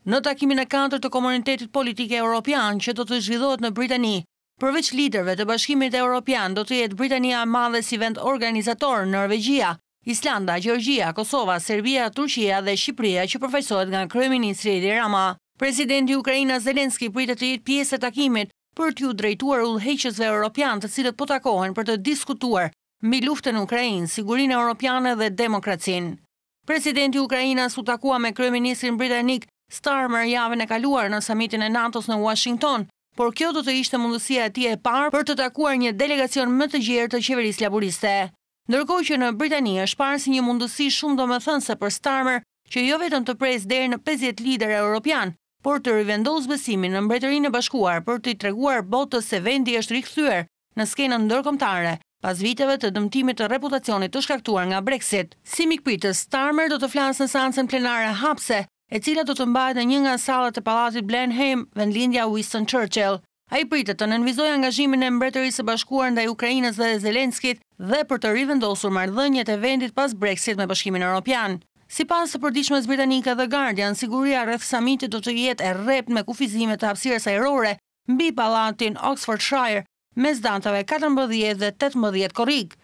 Në takimin e 4 të Komunitetit Politik Evropian që do të zhvillohet në Britani, përveç liderëve të Bashkimit Evropian, do të jetë Britania e Madhe si vend organizator, Norvegjia, Islanda, Gjeorgjia, Kosova, Serbia, Turqia dhe Shqipëria që përfaqësohet nga kryeministri Edi Rama. Presidenti i Ukrainës Zelenski pritet të jetë pjesë e takimit për t'u drejtuar udhëheqësve europian të cilët po takohen për të diskutuar mbi luftën në Ukrainë, sigurinë europiane dhe demokracinë. Presidenti i Ukrainës u takua me kryeministrin britanik Starmer javën e kaluar në samitin e NATO-s në Washington, por kjo do të ishte mundësia e tij e parë për të takuar një delegacion më të gjerë të qeverisë laboriste. Ndërkohë që në Britani është parë si një mundësi shumë domethënëse për Starmer që jo vetëm të presë deri në 50 lider europian, por të rivendos besimin në Mbretërinë e Bashkuar për t'i treguar botës se vendi është rikthyer në skenën ndërkombëtare pas viteve të dëmtimit të reputacionit të shkaktuar nga Brexit. Si mikpritës, Starmer do të flasë në seancën plenare hapse, e cila do të mbahet në një nga sallat e pallatit Blenheim, vendlindja Winston Churchill. Ai pritet të nënvizojë angazhimin e Mbretërisë së Bashkuar ndaj Ukrainës dhe Zelenskit dhe për të rivendosur marrëdhëniet e vendit pas Brexit me Bashkimin Evropian. Sipas së përditshmes britanike The Guardian, siguria rreth samitit do të jetë e rrept me kufizime të hapësirës ajrore mbi pallatin Oxfordshire mes datave 14 dhe 18 korrik.